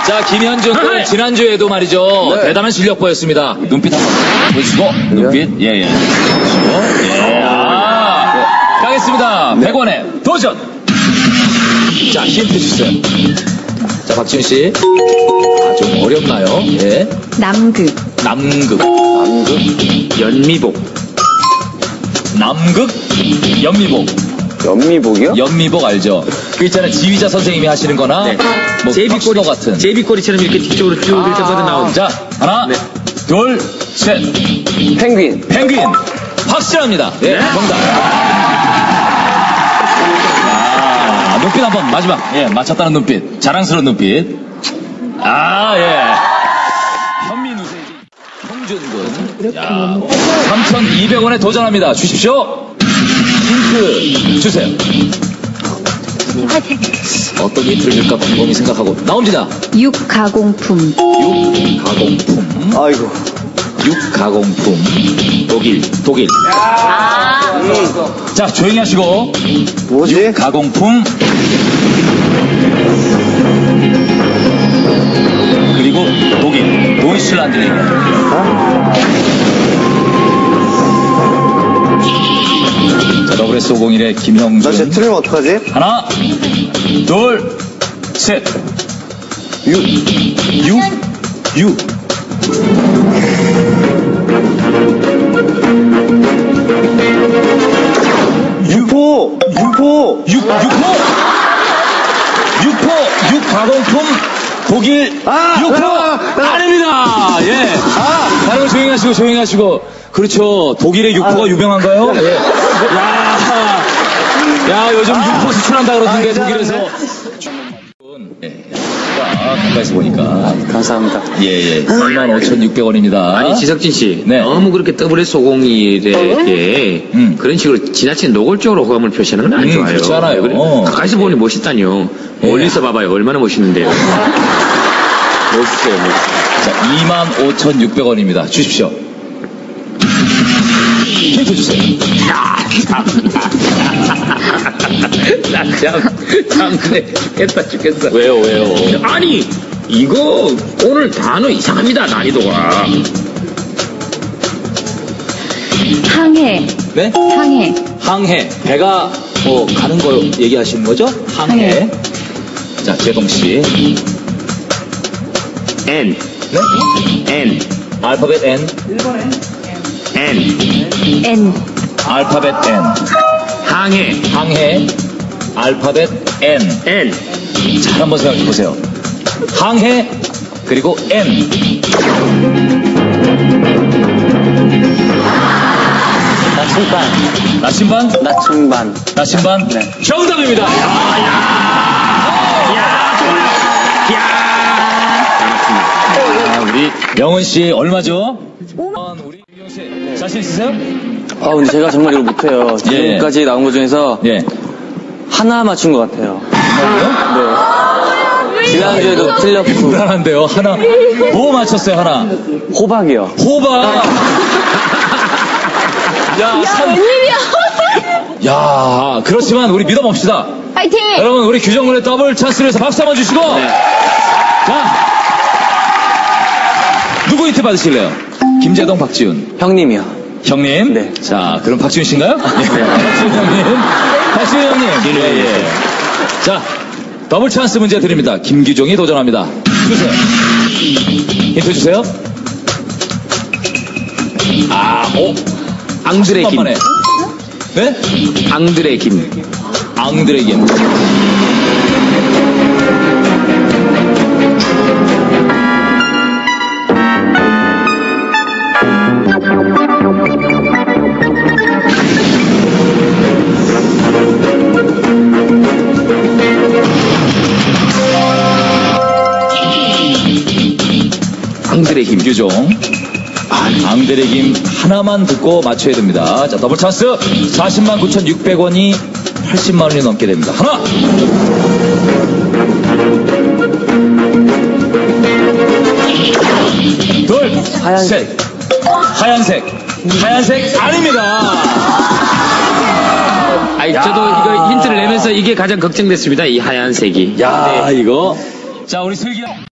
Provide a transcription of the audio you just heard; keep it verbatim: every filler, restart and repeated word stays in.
자, 김현준 군 지난주에도 말이죠. 네. 대단한 실력 보였습니다. 눈빛 한번 보여주시고, 눈빛, 예, 예. 보여주시고, 예. 아, 네. 가겠습니다. 네. 백 원에 도전! 자, 힌트 주세요. 자, 박지훈 씨. 아, 좀 어렵나요? 예. 남극. 남극. 남극. 연미복. 남극. 연미복. 연미복이요? 연미복 알죠? 그 있잖아요. 지휘자 선생님이 하시는 거나, 네. 뭐, 제비꼬리 같은. 제비꼬리처럼 이렇게 뒤쪽으로 쭉 이렇게 뻗어 나오는. 자, 하나, 네. 둘, 셋. 펭귄. 펭귄. 확실합니다. 예, 네. 정답. 아, 눈빛 한번 마지막. 예, 맞췄다는 눈빛. 자랑스러운 눈빛. 아, 예. 현민우세 홍준군. 야, 삼천이백 원에 도전합니다. 주십시오. 힌트 주세요. 어떤 힌트를 줄까 곰곰이 생각하고 나옵니다. 육가공품. 육가공품. 아이고. 육가공품. 독일. 독일. 아. 자, 조용히 하시고. 뭐지? 육가공품. 그리고 독일. 도이칠란드네요. 어? 자, 더블에스 오공일의 김형준. 나 진짜 틀리면 어떡하지? 하나, 둘, 셋. 육. 육, 육. 유포! 유포! 육, 육포! 육포! 육가공품 독일 아, 육포! 아, 아, 아닙니다! 예. 아! 다른 조용히 하시고, 조용히 하시고. 그렇죠. 독일의 육포가 아, 유명한가요? 예. 야, 야, 요즘 아, 육포 수출한다 그러던데, 아, 독일에서. 예. 아, 가까이서 보니까. 아, 감사합니다. 예, 예. 이만 오천육백 원입니다. 아니, 지석진 씨. 네. 너무 그렇게 더블에스 오공일에게 음. 그런 식으로 지나친 노골적으로 호감을 표시하는 건 안 음, 좋아요. 그렇지 않아요. 그래, 어. 가까이서 보니 멋있다뇨. 예. 멀리서 봐봐요. 얼마나 멋있는데요. 멋있어요, 멋있어요. 자, 이만 오천육백 원입니다. 주십시오. 힌트 주세요. 나 참, 참, 그래. 깼다 죽겠어. 왜요, 왜요? 아니, 이거 오늘 단어 이상합니다, 난이도가. 항해. 네? 항해. 항해. 배가 뭐 가는 거 얘기하시는 거죠? 항해. 항해. 자, 재동씨. N. 네? N. 알파벳 N. N. N. 알파벳 N. 항해. 항해. 알파벳 N. N. 잘 한번 생각해 보세요. 항해. 그리고 N. 나침반. 나침반? 나침반. 나침반? 네. 정답입니다. 야, 야. 야, 우리 명은 씨 얼마죠? 우리 유영 씨 자신 있으세요? 아, 근데 제가 정말 이걸 못해요. 지금까지 나온 것 중에서 예. 하나 맞춘 것 같아요. 뭐요? 네. 지난주에도 틀렸고. 불안한데요. 하나. 뭐 맞췄어요, 하나? 호박이요. 호박. 야, 참. 웬일이야? 야, 그렇지만 우리 믿어봅시다. 파이팅! 여러분, 우리 규정군의 더블 찬스를 해서 박수 한번 주시고. 네. 자. 누구 힌트 받으실래요? 김재동, 박지훈. 형님이요. 형님. 네. 자, 그럼 박지훈 씨인가요? 네. 박지훈 형님. 박지훈 형님. 예, 예. 자, 더블 찬스 문제 드립니다. 김규종이 도전합니다. 주세요. 힌트 주세요. 아, 오. 앙드레 김. 만에. 네? 앙드레 김. 앙드레 김. 앙드레 김. 김규종. 앙드레 김 하나만 듣고 맞춰야 됩니다. 자, 더블 찬스. 사십만 구천육백 원이 팔십만 원이 넘게 됩니다. 하나. 둘. 하얀색. 셋. 하얀색. 하얀색 아닙니다. 아니, 저도 이거 힌트를 내면서 이게 가장 걱정됐습니다. 이 하얀색이. 야, 이거. 자, 우리 슬기.